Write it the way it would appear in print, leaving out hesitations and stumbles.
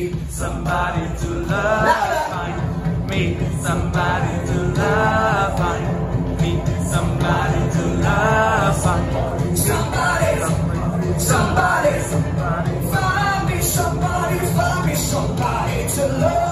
Meet somebody to love, find me somebody to love, find me somebody to love, find somebody, somebody, somebody, find me somebody to love.